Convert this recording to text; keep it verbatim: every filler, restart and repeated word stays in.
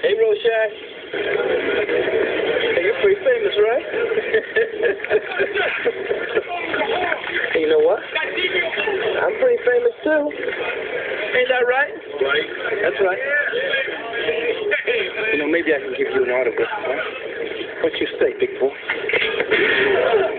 Hey, Roshan. Hey, you're pretty famous, right? Hey, you know what? I'm pretty famous, too. Ain't that right? Right. That's right. You know, maybe I can give you an autograph, huh? What you say, big boy?